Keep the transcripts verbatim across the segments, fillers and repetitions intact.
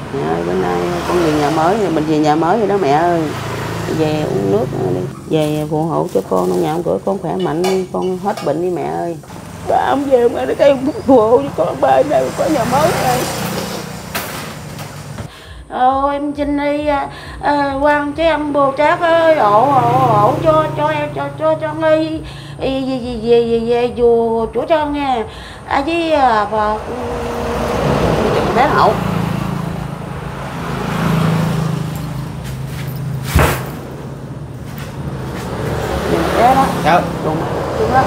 Mẹ ơi, bữa nay con về nhà mới rồi, mình về nhà mới rồi đó mẹ ơi. Về uống nước đi, về phù hộ cho con trong nhà ông cửa con khỏe mạnh, con hết bệnh đi mẹ ơi. Ba ông về mẹ để cái phù hộ cho con, ba này có nhà mới rồi. Ôi em xin đi à, à, quan cái âm Bồ Tát ơi, ổ ổ ổ cho cho em cho cho cho nghi về về về về chùa chúa Trân nha. A Di Đà Phật. Bé hậu. Bé đó. Dạ. Đúng đó.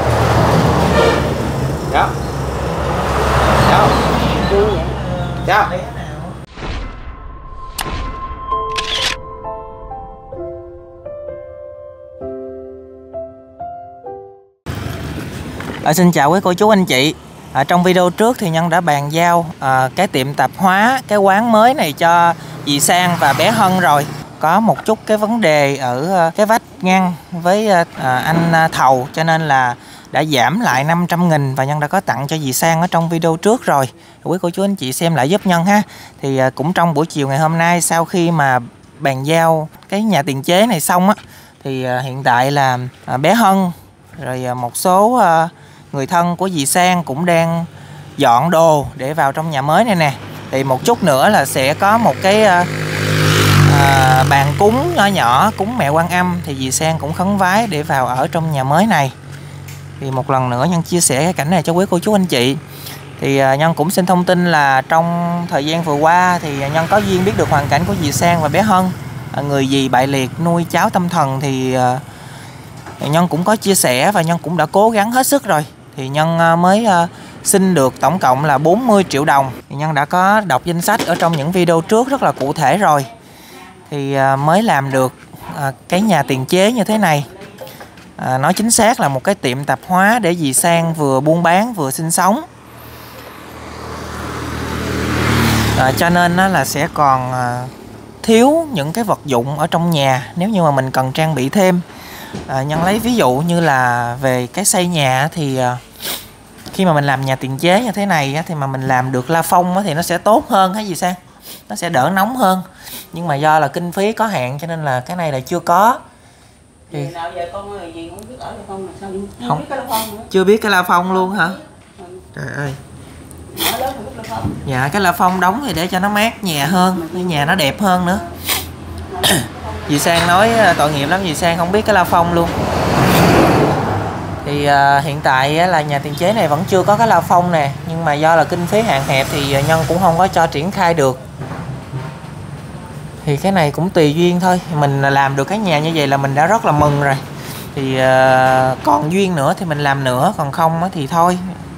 Dạ. Dạ. Đúng vậy. Dạ. À, xin chào quý cô chú anh chị. À, trong video trước thì Nhân đã bàn giao à, cái tiệm tạp hóa, cái quán mới này cho dì Sang và bé Hân rồi. Có một chút cái vấn đề ở cái vách ngăn với à, anh thầu, cho nên là đã giảm lại năm trăm nghìn và Nhân đã có tặng cho dì Sang ở trong video trước rồi. Quý cô chú anh chị xem lại giúp Nhân ha. Thì à, cũng trong buổi chiều ngày hôm nay, sau khi mà bàn giao cái nhà tiền chế này xong á, thì à, hiện tại là à, bé Hân rồi à, một số à, người thân của dì Sang cũng đang dọn đồ để vào trong nhà mới này nè. Thì một chút nữa là sẽ có một cái à, à, bàn cúng nhỏ nhỏ, cúng mẹ Quan Âm, thì dì Sang cũng khấn vái để vào ở trong nhà mới này. Thì một lần nữa Nhân chia sẻ cái cảnh này cho quý cô chú anh chị. Thì à, Nhân cũng xin thông tin là trong thời gian vừa qua thì Nhân có duyên biết được hoàn cảnh của dì Sang và bé Hân. À, người dì bại liệt nuôi cháu tâm thần thì à, Nhân cũng có chia sẻ và Nhân cũng đã cố gắng hết sức rồi. Thì Nhân mới uh, xin được tổng cộng là bốn mươi triệu đồng. Thì Nhân đã có đọc danh sách ở trong những video trước rất là cụ thể rồi. Thì uh, mới làm được uh, cái nhà tiền chế như thế này. uh, Nói chính xác là một cái tiệm tạp hóa để dì Sang vừa buôn bán vừa sinh sống. uh, Cho nên uh, là sẽ còn uh, thiếu những cái vật dụng ở trong nhà nếu như mà mình cần trang bị thêm. À, Nhân lấy ví dụ như là về cái xây nhà thì à, khi mà mình làm nhà tiền chế như thế này á, thì mà mình làm được la phong á, thì nó sẽ tốt hơn hay gì Sang, nó sẽ đỡ nóng hơn. Nhưng mà do là kinh phí có hạn cho nên là cái này là chưa có. Thì nào giờ con ơi, gì không biết ở la phong là sao chưa không biết cái la phong nữa. Chưa biết cái la phong luôn hả? Trời ơi. Dạ, cái la phong đóng thì để cho nó mát nhà hơn, nhà nó đẹp hơn nữa. Dì Sang nói tội nghiệp lắm, dì Sang không biết cái la phong luôn. Thì uh, hiện tại uh, là nhà tiền chế này vẫn chưa có cái la phong nè. Nhưng mà do là kinh phí hạn hẹp thì uh, Nhân cũng không có cho triển khai được. Thì cái này cũng tùy duyên thôi. Mình làm được cái nhà như vậy là mình đã rất là mừng rồi. Thì uh, còn duyên nữa thì mình làm nữa, còn không thì thôi.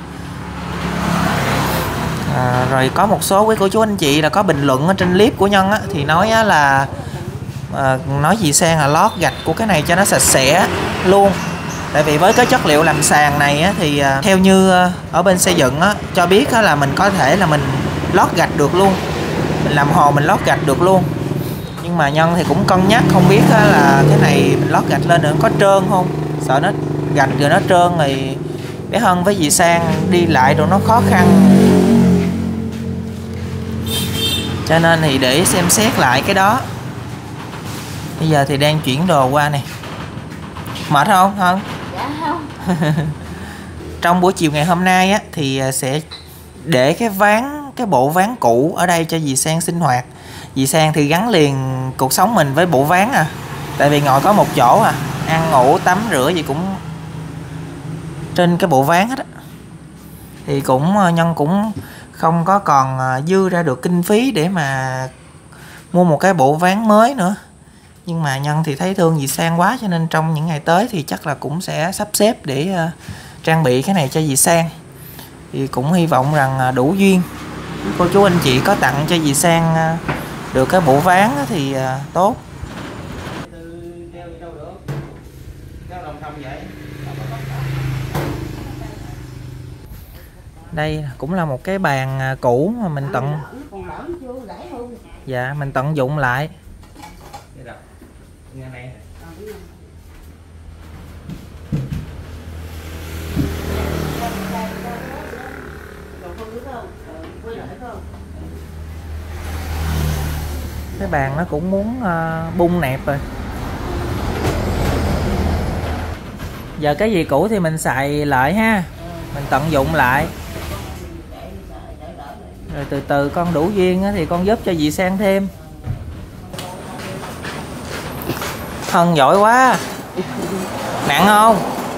À, rồi có một số quý cô chú anh chị là có bình luận ở trên clip của Nhân á, thì nói á, là À, nói dì Sang là lót gạch của cái này cho nó sạch sẽ luôn. Tại vì với cái chất liệu làm sàn này á, thì à, theo như à, ở bên xây dựng á, cho biết á, là mình có thể là mình lót gạch được luôn, mình làm hồ mình lót gạch được luôn. Nhưng mà Nhân thì cũng cân nhắc không biết á, là cái này mình lót gạch lên nữa có trơn không, sợ nó gạch rồi nó trơn rồi bé Hân với dì Sang đi lại rồi nó khó khăn. Cho nên thì để xem xét lại cái đó. Bây giờ thì đang chuyển đồ qua nè. Mệt không Hân? Dạ không. Trong buổi chiều ngày hôm nay á, thì sẽ để cái ván, cái bộ ván cũ ở đây cho dì Sang sinh hoạt. Dì Sang thì gắn liền cuộc sống mình với bộ ván à. Tại vì ngồi có một chỗ à, ăn ngủ tắm rửa gì cũng trên cái bộ ván hết á. Thì cũng Nhân cũng không có còn dư ra được kinh phí để mà mua một cái bộ ván mới nữa. Nhưng mà Nhân thì thấy thương dì Sang quá, cho nên trong những ngày tới thì chắc là cũng sẽ sắp xếp để uh, trang bị cái này cho dì Sang. Thì cũng hy vọng rằng uh, đủ duyên. Cô chú anh chị có tặng cho dì Sang uh, được cái bộ ván thì uh, tốt. Đây cũng là một cái bàn cũ mà mình tận Dạ, mình tận dụng lại. cái bàn nó cũng muốn uh, bung nẹp rồi. Giờ cái gì cũ thì mình xài lại ha, mình tận dụng lại. Rồi từ từ con đủ duyên thì con giúp cho dì Sang thêm. Hân giỏi quá. Nặng không?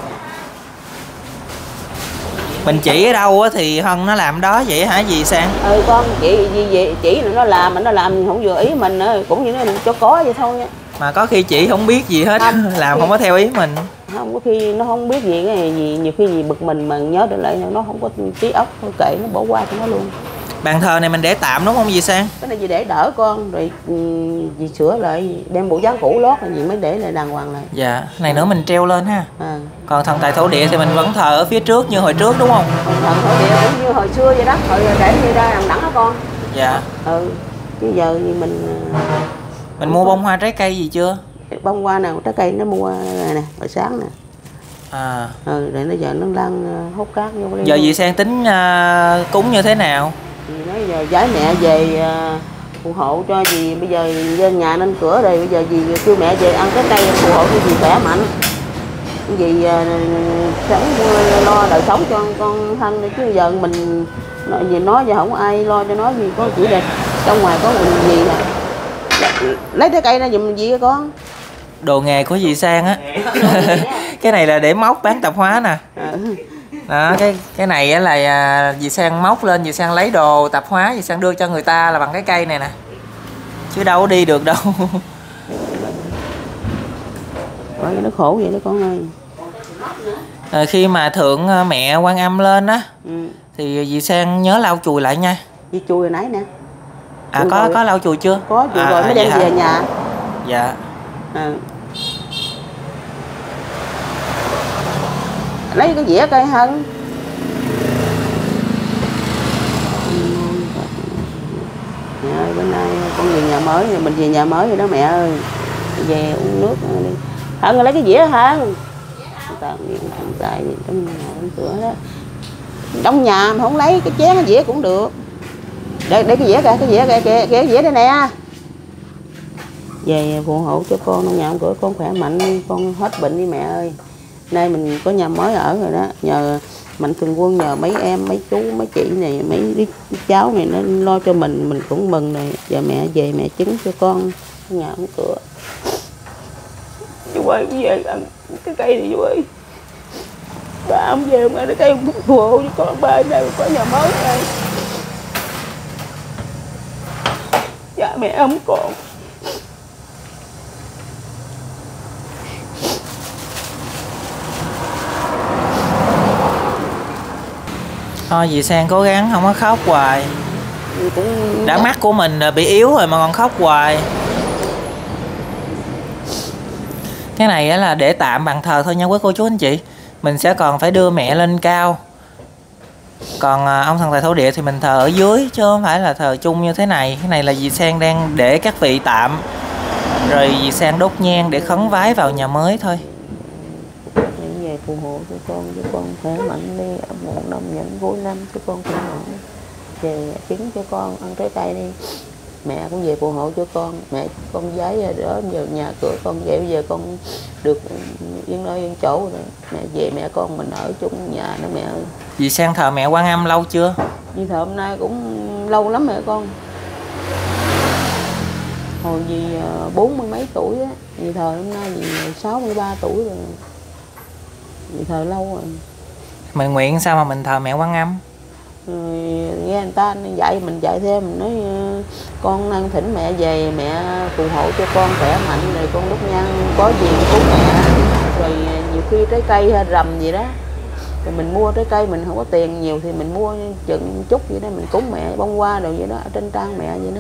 Mình chỉ ở đâu thì Hân nó làm đó vậy hả dì Sang? Ừ con chị gì chỉ nó làm mà nó làm không vừa ý mình cũng như nó cho có vậy thôi. Mà có khi chị không biết gì hết, không, làm không có theo ý mình. Không có khi nó không biết gì cái gì, nhiều khi gì bực mình mà nhớ được lại nó không có trí óc, thôi kệ nó bỏ qua cho nó luôn. Bàn thờ này mình để tạm đúng không dì Sang? Cái này gì để đỡ con rồi dì sửa lại đem bộ dáng cũ lót rồi gì mới để lại đàng hoàng lại. Dạ, này nữa mình treo lên ha. À. Còn thần tài thổ địa thì mình vẫn thờ ở phía trước như hồi trước đúng không? Thần thổ địa cũng như hồi xưa vậy đó, hồi để như ra đằng đẵng hả con? Dạ. Ừ, chứ giờ thì mình mình mua bông hoa trái cây gì chưa? Bông hoa nào trái cây nó mua này nè, hồi sáng nè. À. Ừ, rồi nó giờ nó đang hút cát vô. Giờ dì Sang tính uh, cúng như thế nào? Nói giờ giái mẹ về uh, phù hộ cho dì, bây giờ lên nhà nên cửa rồi, bây giờ dì kêu mẹ về ăn trái cây phù hộ cho dì khỏe mạnh. Dì uh, sống lo đời sống cho con Hân chứ giờ mình gì nói giờ không có ai lo cho nó gì, có chỉ đẹp trong ngoài có mình gì à. Lấy trái cây ra giùm gì con. Đồ nghề của dì Sang á. Cái này là để móc bán tạp hóa nè. Đó, cái cái này á là dì Sang móc lên, dì Sang lấy đồ tạp hóa, dì Sang đưa cho người ta là bằng cái cây này nè, chứ đâu có đi được đâu. Rồi nó khổ vậy đó con ơi. À, khi mà thượng mẹ Quan Âm lên á, ừ, thì dì Sang nhớ lau chùi lại nha. Dì chùi hồi nãy nè. À có rồi. Có lau chùi chưa? Có chùi à, rồi mới đem về nhà. Dạ. À. Lấy cái dĩa cây Hân. Mẹ ơi, bữa nay con về nhà mới rồi, mình về nhà mới rồi đó mẹ ơi. Về uống nước đi. Hân lấy cái dĩa Hân. Tao nghiện thằng tài gì trong nhà trong cửa đó. Trong nhà mà không lấy cái chén cái dĩa cũng được. Để, để cái dĩa kìa, cái dĩa kìa, kìa, cái dĩa đây nè. Về phù hộ cho con trong nhà cửa con khỏe mạnh, con hết bệnh đi mẹ ơi. Nay mình có nhà mới ở rồi đó, nhờ Mạnh Thường Quân, nhờ mấy em, mấy chú, mấy chị này, mấy đứa cháu này nó lo cho mình, mình cũng mừng rồi. Giờ mẹ về mẹ chứng cho con nhà không cửa. Chú ơi, về ăn cái cây này chú ơi. Ba ông về mà cái cây phù hộ cho con, ba này có nhà mới này. Dạ mẹ không còn. Thôi dì Sang cố gắng không có khóc hoài. Cũng... đã mắt của mình bị yếu rồi mà còn khóc hoài. Cái này là để tạm bàn thờ thôi nha quý cô chú anh chị. Mình sẽ còn phải đưa mẹ lên cao. Còn ông thần tài thổ địa thì mình thờ ở dưới, chứ không phải là thờ chung như thế này. Cái này là dì Sang đang để các vị tạm, rồi dì Sang đốt nhang để khấn vái vào nhà mới thôi. Về phù hộ cho con, cho con khỏe mạnh đi, một năm nhận cuối năm cho con khỏe mạnh. Về chứng cho con ăn trái cây đi. Mẹ cũng về phù hộ cho con, mẹ con giấy đó giờ nhà cửa con về, bây giờ con được yên nơi yên chỗ rồi. Mẹ về mẹ con mình ở chung nhà đó mẹ ơi. Dì Sang thờ mẹ Quan Âm lâu chưa? Dì thờ hôm nay cũng lâu lắm mẹ con. Hồi dì bốn mươi mấy tuổi á, dì thờ hôm nay dì sáu mươi ba tuổi rồi. Dì thờ lâu rồi. Mình nguyện sao mà mình thờ mẹ Quan Âm? Rồi nghe người ta dạy mình dạy thêm, mình nói con năng thỉnh mẹ về, mẹ phù hộ cho con khỏe mạnh, rồi con đốt nhang có gì cúng mẹ. Rồi nhiều khi trái cây hay rầm gì đó, rồi mình mua trái cây, mình không có tiền nhiều thì mình mua chừng chút vậy đó, mình cúng mẹ bông hoa rồi vậy đó, ở trên trang mẹ vậy đó.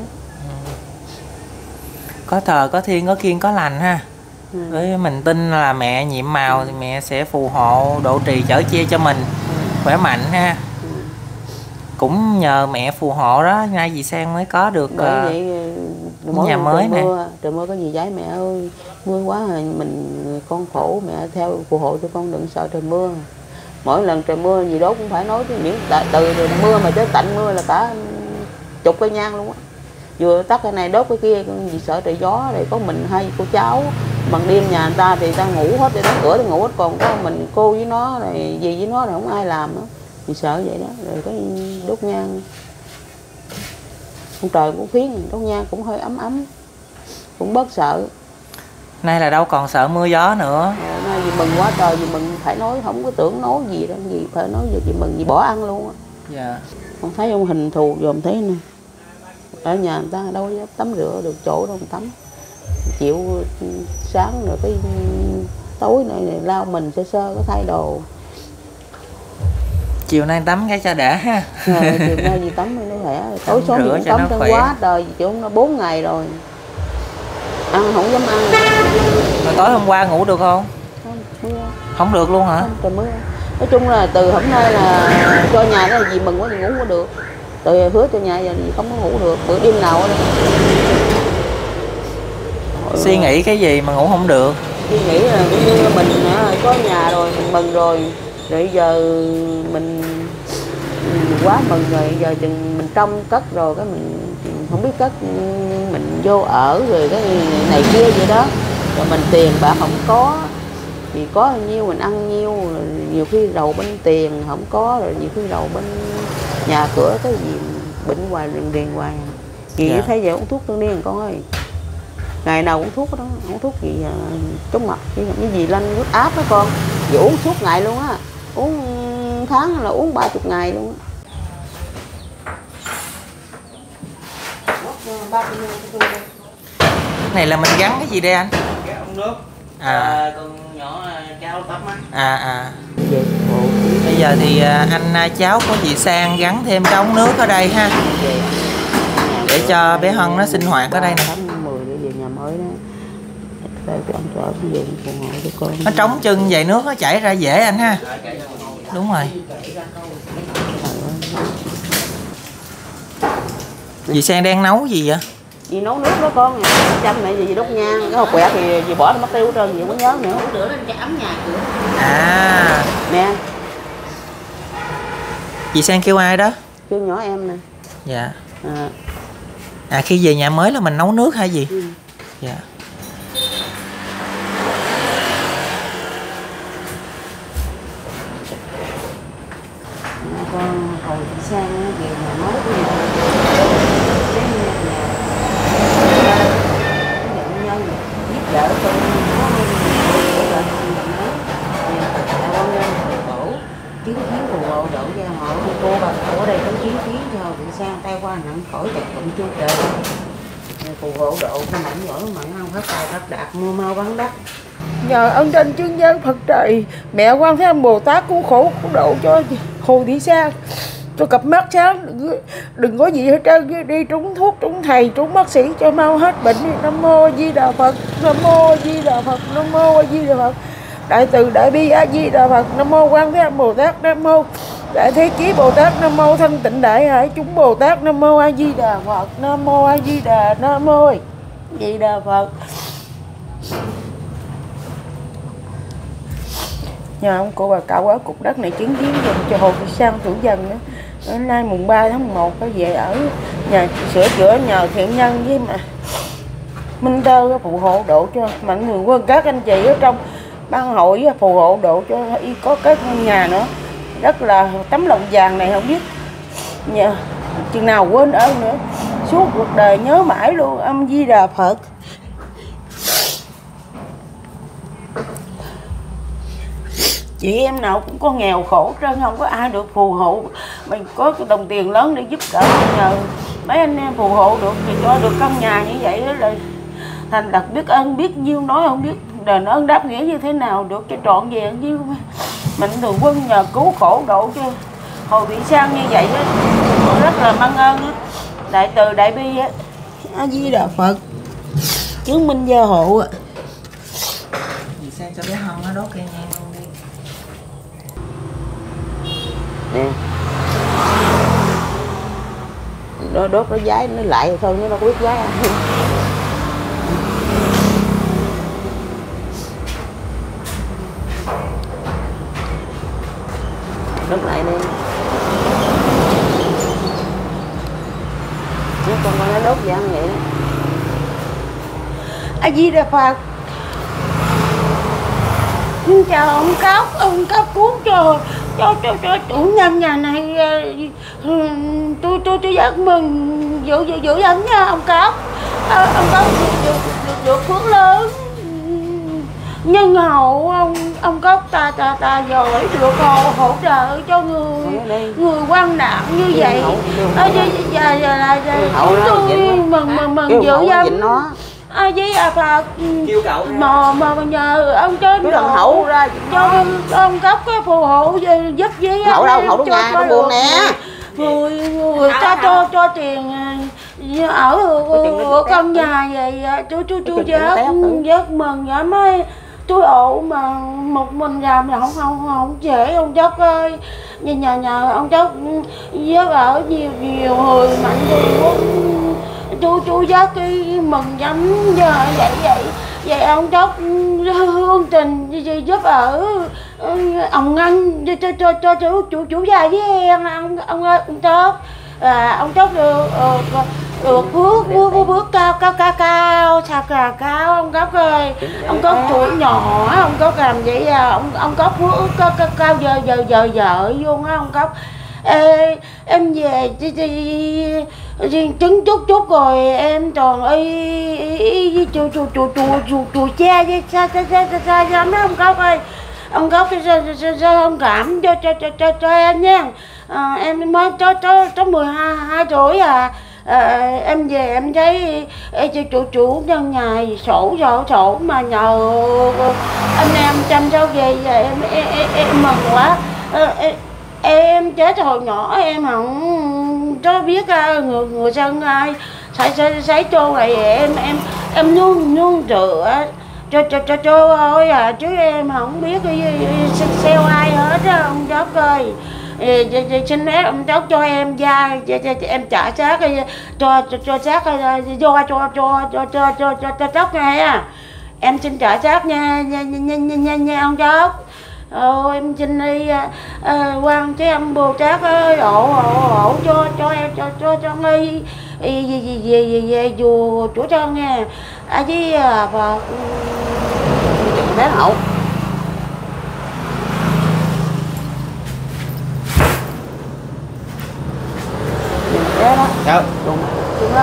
Có thờ có thiên có kiêng có lành ha. Ừ. Với mình tin là mẹ nhiệm màu thì mẹ sẽ phù hộ độ trì chở che cho mình, ừ, khỏe mạnh ha. Ừ. Cũng nhờ mẹ phù hộ đó nay dì Sang mới có được uh, vậy, nhà mới nè. Trời mưa có gì giấy mẹ ơi, mưa quá rồi mình con khổ, mẹ theo phù hộ cho con đừng sợ trời mưa. Mỗi lần trời mưa gì đó cũng phải nói chứ, miễn từ mưa mà tới tạnh mưa là cả chục cây nhang luôn á. vừa tắt cái này đốt cái kia, vì sợ trời gió. Rồi có mình hai cô cháu, bằng đêm nhà người ta thì ta ngủ hết, để đóng cửa để ngủ hết, còn có mình cô với nó rồi gì với nó rồi không ai làm nữa, vì sợ vậy đó. Rồi cái đốt nhang, con trời cũng phiến, đốt nhang cũng hơi ấm ấm, cũng bớt sợ. Nay là đâu còn sợ mưa gió nữa. Rồi, nay vì mừng quá trời, vì mừng phải nói, không có tưởng nói gì đâu, gì phải nói gì, vì mừng vì bỏ ăn luôn á. Dạ. Con thấy ông hình thù dòm thế nè, ở nhà người ta đâu có tắm rửa được chỗ đâu mà tắm, chịu sáng rồi cái tối này, này lao mình sơ sơ có thay đồ. Chiều nay tắm cái cho đã ha. Rồi, chiều nay gì tắm nó khỏe, tối sớm thì cũng tắm trong quá trời, chịu nó bốn ngày rồi, ăn không dám ăn. Rồi tối hôm qua ngủ được không? Không, mưa. Không được luôn hả? Không, trời mưa. Nói chung là từ hôm nay là cho nhà đó là gì mừng quá thì ngủ không có được. Từ hứa cho nhà giờ thì không có ngủ được, bữa đêm nào đó. Suy nghĩ cái gì mà ngủ không được? Suy nghĩ là cũng như mình có nhà rồi, mình mừng rồi. Rồi giờ mình, mình quá mừng rồi, giờ chừng mình trong cất rồi cái mình không biết cất, mình vô ở rồi cái này kia vậy đó. Rồi mình tiền bạc không có, thì có bao nhiêu mình ăn nhiêu, rồi nhiều khi rầu bên tiền không có, rồi nhiều khi rầu bên nhà cửa cái gì bệnh hoài liền liền hoài. Chị dạ. Thấy vậy uống thuốc tương điên con ơi, ngày nào uống thuốc đó, uống thuốc gì chống mặt, cái gì lên huyết áp đó con, giờ uống suốt ngày luôn á, uống tháng là uống ba chục ngày luôn á. Này là mình gắn cái gì đây anh? Cái ống nước. À, à con nhỏ cháu tắm á. À à. Bây giờ thì anh cháu của chị Sang gắn thêm cái ống nước ở đây ha, để cho bé Hân nó sinh hoạt ở đây nè. Nó trống chân vậy nước nó chảy ra dễ anh ha. Đúng rồi. Dì Sang đang nấu gì vậy? Dì nấu nước đó con, chăm này gì đốt nhang, cái hộp quẹt thì dì bỏ nó mất tiêu hết trơn, dì không có nhớ nữa. Hút lửa lên cho ấm nhà cửa. À. Nè. Dì Sang kêu ai đó? Kêu nhỏ em nè. Dạ. À. À khi về nhà mới là mình nấu nước hay gì? Ừ. Dạ. Con hồi chị Sang về nhà mới của nhà nhân giúp đỡ tôi có chứng kiến phù hộ đổ ra họ cô bà cô ở đây có chứng kiến cho chị Sang tay qua nặng khỏi chặt cộng chu trời phù hộ độ cái mảnh giỏi mà không hết tài phát đạt mua mau bán đắt. Nhờ ơn trên chứng giám Phật trời, mẹ Quan Thế Âm Bồ Tát cứu khổ cứu độ cho Hồ Thị Sang, cho cặp mắt sáng, đừng, đừng có gì hết trơn, đi trúng thuốc trúng thầy trúng bác sĩ cho mau hết bệnh. Nam mô A Di Đà Phật, Nam mô A Di Đà Phật, Nam mô A Di Đà Phật, đại từ đại bi A Di Đà Phật, Nam mô Quan Thế Âm Bồ Tát, Nam mô Đại Thế Chí Bồ Tát, Nam mô Thanh Tịnh Đại Hải chúng Bồ Tát, Nam mô A Di Đà Phật, Nam mô A Di Đà, Nam mô A Di Đà Phật. Nhờ ông cô bà cậu ở cục đất này chứng kiến dùm cho Hồ Thị Sang tuổi dần đó. Hôm nay mùng ba tháng một có về ở nhà sửa chữa nhờ thiện nhân với mà Minh Tơ phù hộ độ cho mạnh thường quân các anh chị ở trong ban hội phù hộ độ cho y có cái ngôi nhà nữa. Rất là tấm lòng vàng này không biết nhờ chừng nào quên ơn nữa, suốt cuộc đời nhớ mãi luôn. Âm Di Đà Phật. Chị em nào cũng có nghèo khổ trơn, không có ai được phù hộ. Mình có cái đồng tiền lớn để giúp đỡ, nhờ mấy anh em phù hộ được thì cho được căn nhà như vậy đó là thành đặc biết ơn biết nhiêu, nói không biết đền ơn đáp nghĩa như thế nào được cho trọn vẹn như Mạnh Thường Quân nhờ cứu khổ độ cho Hồ Thị Sang như vậy đó, rất là mang ơn đó. Đại từ đại bi á, A Di Đà Phật chứng minh gia hộ á. Dì Sang cho bé Hân nó đốt cây nhang luôn đi. Nè. Đó, đốt nó giái nó lại thôi, nó đâu có biết giái ăn. Đốt lại đi. Nó con nó đốt dạng vậy đó. A Di Đà Phật. Xin chào ông Cóc, ông Cóc cứu cho cho cho cho chủ nhân nhà này. Tôi tôi tôi rất mừng giữ giữ giữ ấn nha ông Cóc. À, ông Cóc được được được phước lớn. Nhân hậu ông ông Cóc ta ta ta giỏi được hỗ hỗ trợ cho người người quan nạn như vậy. À, giờ giờ giờ là tôi mừng mừng mừng giữ ấn A Di Đà Phật. Kêu cậu mà mà nhờ ông trên cái thằng Hậu ra cho ông Cóc cái phù hộ giúp với Hậu đâu, Hậu trong nhà trong buồn nè. Người người ta cho cho tiền ở ở căn nhà vậy. Tôi tôi tôi rất rất mừng vậy mới tôi ổ mà một mình làm là không không không dễ ông Chóc ơi. Nhờ nhờ nhờ ông Chóc giúp ở nhiều nhiều người mạnh thường tôi tôi rất cái mừng lắm giờ vậy vậy vậy ông Chóc hương tình giúp ở ông Ngân cho cho cho chú chủ chủ già với em ông ông ơi ông Chóc. À, ông Chóc được được bước bước bước bước cao cao cao cao sạc là cao ông Cóc ơi. Ông Cóc tuổi nhỏ ông Cóc làm vậy à, ông ông Cóc bước cao cao cao giờ giờ giờ giờ luôn á ông Cóc. Ê, em về đi, đi, đi, trứng chút chút rồi em toàn y chùa chùa chùa chùa chùa chùa cha với sao sao sao sao sao đó ông Cóc ơi. Ông Cóc sao sao ông cảm cho cho cho cho cho em nha. À, em mới cho cho cho mười hai hai tuổi à. À, em về em thấy chủ chủ chủ nhân nhà sổ sổ sổ mà nhờ anh em chăm sóc về em em, em, em mừng quá. À, em, em chết hồi nhỏ em không có biết người người dân ai sấy sấy sấy trâu này em em em luôn luôn rửa cho cho cho cho thôi à chứ em không biết xeo ai hết á ông Chóc ơi. Xin phép ông Chóc cho em ra em trả xác cho cho cho xác do cho cho cho cho cho cho cho Chóc nghe. Em xin trả xác nha nha nha nha nha, nha ông Chóc. Ờ, em xin đi à, quan cái ông Bồ Tát ơi ổ ổ ổ cho cho em cho cho cho nghi về về về về chùa chủ trân nha. A Di Đà Phật. Bé Hậu Bé đó. Chào. Đúng đó.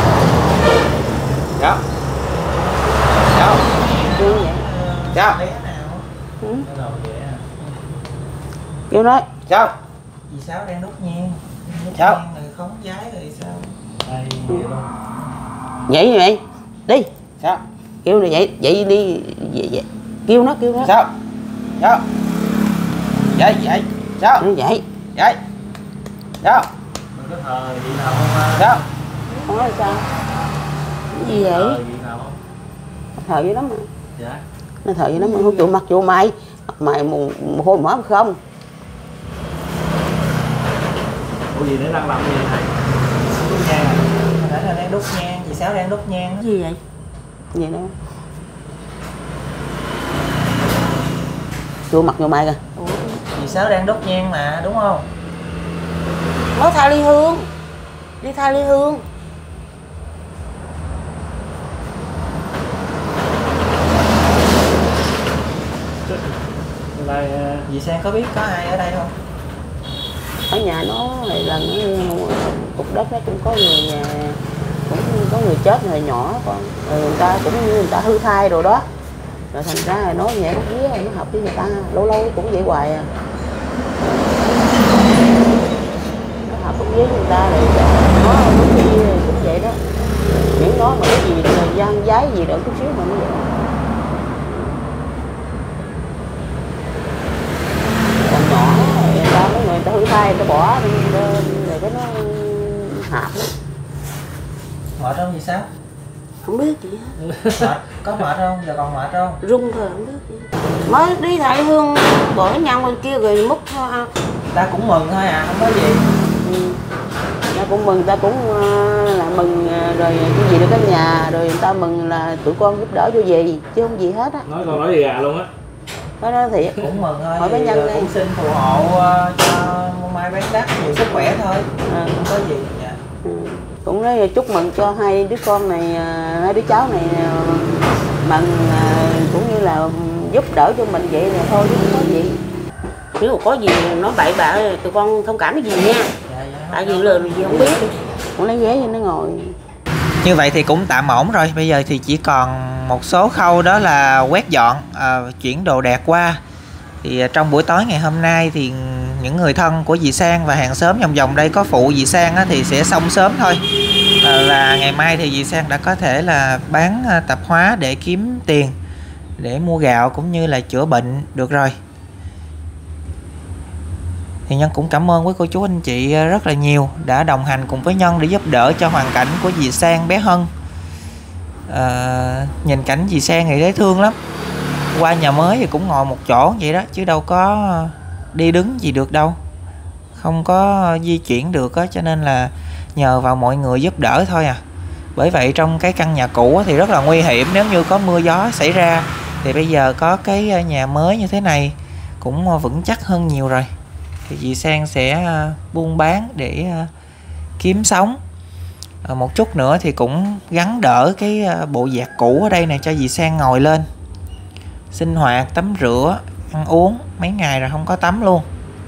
Chào. Chào. Đúng vậy. Chào. Ừ. Kêu nói Chào. Dì Sáu đang đốt nhang. Sao? Rồi khống giái rồi sao? vậy như vậy đi Sao? kêu này vậy vậy đi vậy, vậy. Kêu nó kêu nó Sao? Sao? Vậy vậy. Sao? nó vậy Vậy. Sao? Mình có thờ gì nào không? Sao? không nói sao cái gì vậy Thờ gì nào không? thờ dữ lắm mà Dạ. nó thờ dữ lắm mà không chịu mặt vô mày mặt mày mù hôi mở không. Ủa gì nữa đang làm gì này? Đốt nhang à? Hồi nãy là đang đốt nhang, dì Sáu đang đốt nhang. cái gì vậy Gì đâu chua mặt vô mày kìa. Ủa, Dì Sáu đang đốt nhang mà đúng không? nó tha ly hương đi tha ly hương. Là dì Sang có biết có ai ở đây không? Ở nhà nó này lần cục đất nó cũng có người nhà cũng có người chết hồi nhỏ con rồi người ta cũng như người ta hư thai rồi đó rồi thành ra là nói nhẹ nó vía nó hợp với người ta lâu lâu cũng vậy hoài à nó hợp với người ta rồi nó cũng gì cũng vậy đó miễn nói mà cái gì thời gian giái gì đỡ chút xíu mà nó vậy. Còn nhỏ người ta mấy người ta hư thai người ta bỏ lên rồi cái nó hạp lắm. Mệt không dì Sáu? Không biết gì hết. Mệt, có mệt không? Giờ còn mệt không? Rung thôi không biết gì. Mới đi thầy hương bỏ nhang bên kia rồi múc ha. Ta cũng mừng thôi à, không có gì. Ừ. Ta cũng mừng, ta cũng uh, là mừng uh, rồi cái gì được cái nhà rồi người ta mừng là tụi con giúp đỡ cho gì chứ không gì hết á. Nói con nói gì gà luôn á. Đó đó thiệt. Cũng mừng thôi. Hỏi bé Nhân đi. Cũng xin phù hộ uh, cho Mai bán đắt nhiều sức khỏe thôi. À. Không có gì. Dạ. Ừ. cũng nói chúc mừng cho hai đứa con này, hai đứa cháu này mừng, cũng như là giúp đỡ cho mình vậy là thôi chứ không có gì. Nếu có gì nói bậy bạ tụi con thông cảm cái gì nha. Tại vì lời gì không biết. Con lấy ghế cho nó ngồi. Như vậy thì cũng tạm ổn rồi. Bây giờ thì chỉ còn một số khâu đó là quét dọn, à, chuyển đồ đạc qua. Thì trong buổi tối ngày hôm nay thì những người thân của dì Sang và hàng xóm vòng vòng đây có phụ dì Sang á, thì sẽ xong sớm thôi. À, và ngày mai thì dì Sang đã có thể là bán tạp hóa để kiếm tiền để mua gạo cũng như là chữa bệnh được rồi. Thì Nhân cũng cảm ơn quý cô chú anh chị rất là nhiều đã đồng hành cùng với Nhân để giúp đỡ cho hoàn cảnh của dì Sang bé Hân. À, nhìn cảnh dì Sang thì thấy thương lắm. Qua nhà mới thì cũng ngồi một chỗ vậy đó, chứ đâu có đi đứng gì được đâu, không có di chuyển được á, cho nên là nhờ vào mọi người giúp đỡ thôi à. Bởi vậy trong cái căn nhà cũ thì rất là nguy hiểm, nếu như có mưa gió xảy ra thì bây giờ có cái nhà mới như thế này cũng vững chắc hơn nhiều rồi. Thì dì Sang sẽ buôn bán để kiếm sống. À, một chút nữa thì cũng gắn đỡ cái bộ giạc cũ ở đây này cho dì Sang ngồi lên sinh hoạt, tắm rửa, ăn uống. Mấy ngày rồi không có tắm luôn.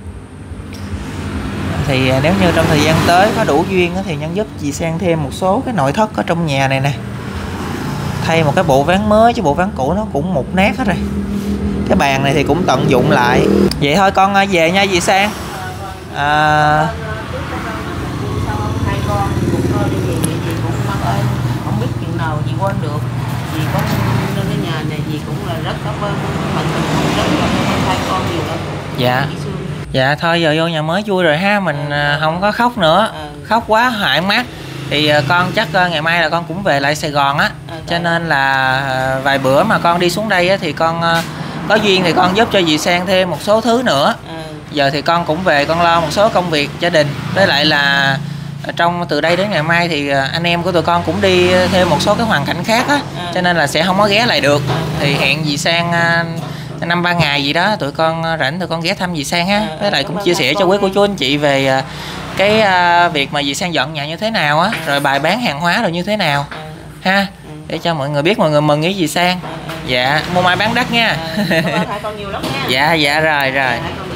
Thì nếu như trong thời gian tới có đủ duyên thì Nhân giúp dì Sang thêm một số cái nội thất ở trong nhà này nè, thay một cái bộ ván mới, chứ bộ ván cũ nó cũng mục nát hết rồi. Cái bàn này thì cũng tận dụng lại. Vậy thôi con về nha dì Sang. À... Hai con cũng thôi đi về, dì cũng mang ơn, không biết chuyện nào dì quên được. Dì có lên cái nhà này dì cũng là rất cảm ơn mình, mình rất là cảm ơn hai con nhiều lắm. Dạ. Dạ thôi giờ vô nhà mới vui rồi ha, mình à, không có khóc nữa. À. Khóc quá hại mắt. Thì con chắc ngày mai là con cũng về lại Sài Gòn á. À, cho nên là vài bữa mà con đi xuống đây á, thì con có duyên thì con giúp cho dì Sang thêm một số thứ nữa. À. Giờ thì con cũng về con lo một số công việc gia đình. Với lại là trong từ đây đến ngày mai thì anh em của tụi con cũng đi thêm một số cái hoàn cảnh khác á. À. Cho nên là sẽ không có ghé lại được. Thì hẹn dì Sang năm ba ngày gì đó tụi con rảnh tụi con ghé thăm dì Sang ha. Với lại cũng chia sẻ cho quý cô chú anh chị về cái việc mà dì Sang dọn nhà như thế nào á, rồi bài bán hàng hóa rồi như thế nào ha, để cho mọi người biết, mọi người mừng với dì Sang. Dạ, mua mai bán đắt nha. Hai con nhiều lắm nha. Dạ dạ rồi rồi.